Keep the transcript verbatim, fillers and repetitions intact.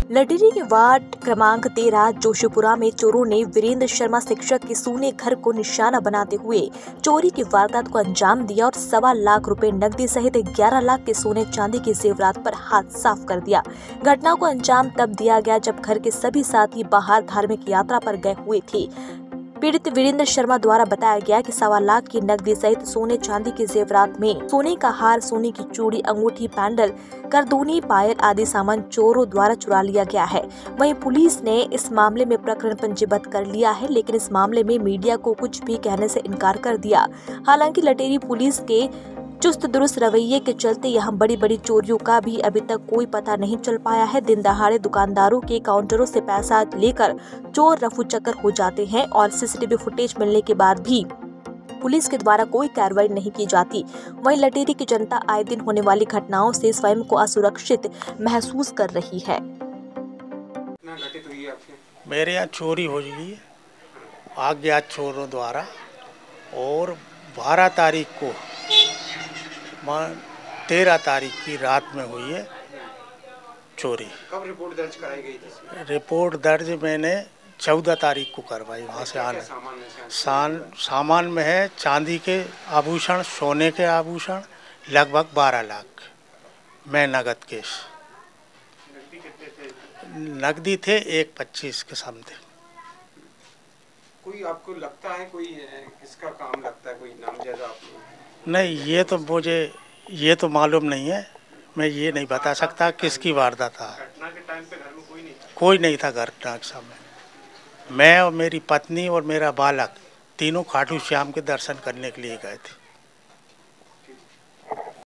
लटेरी के वार्ड क्रमांक तेरह जोशीपुरा में चोरों ने वीरेंद्र शर्मा शिक्षक के सूने घर को निशाना बनाते हुए चोरी की वारदात को अंजाम दिया और सवा लाख रुपए नकदी सहित ग्यारह लाख के सोने चांदी के जेवरात पर हाथ साफ कर दिया। घटना को अंजाम तब दिया गया जब घर के सभी साथी बाहर धार्मिक यात्रा पर गए हुए थे। पीड़ित वीरेंद्र शर्मा द्वारा बताया गया कि सवा लाख की नकदी सहित सोने चांदी के जेवरात में सोने का हार, सोने की चूड़ी, अंगूठी, पैंडल, करदूनी, पायल आदि सामान चोरों द्वारा चुरा लिया गया है। वहीं पुलिस ने इस मामले में प्रकरण पंजीबद्ध कर लिया है, लेकिन इस मामले में मीडिया को कुछ भी कहने से इनकार कर दिया। हालांकि लटेरी पुलिस के चुस्त दुरुस्त रवैये के चलते यहाँ बड़ी बड़ी चोरियों का भी अभी तक कोई पता नहीं चल पाया है। दिन दहाड़े दुकानदारों के काउंटरों से पैसा लेकर चोर रफू चक्कर हो जाते हैं और सीसीटीवी फुटेज मिलने के बाद भी पुलिस के द्वारा कोई कार्रवाई नहीं की जाती। वहीं लटेरी की जनता आए दिन होने वाली घटनाओं से स्वयं को असुरक्षित महसूस कर रही है। मेरे यहाँ चोरी हो गई है अज्ञात चोरों द्वारा और बारह तारीख को तेरह तारीख की रात में हुई है चोरी। कब रिपोर्ट दर्ज कराई गई थी? रिपोर्ट दर्ज मैंने चौदह तारीख को करवाई। वहाँ से आने सामान सामान में है चांदी के आभूषण, सोने के आभूषण लगभग बारह लाख में नगद केश। नकदी कितने थे? नकदी थे एक पच्चीस के समथिंग। कोई आपको लगता है कोई इसका काम लगता है, कोई नामजद आपको? नहीं, ये तो मुझे ये तो मालूम नहीं है। मैं ये नहीं बता सकता किसकी वारदात था। घटना के टाइम पे घर में कोई नहीं था? कोई नहीं था घटना के समय। मैं और मेरी पत्नी और मेरा बालक तीनों खाटू श्याम के दर्शन करने के लिए गए थे।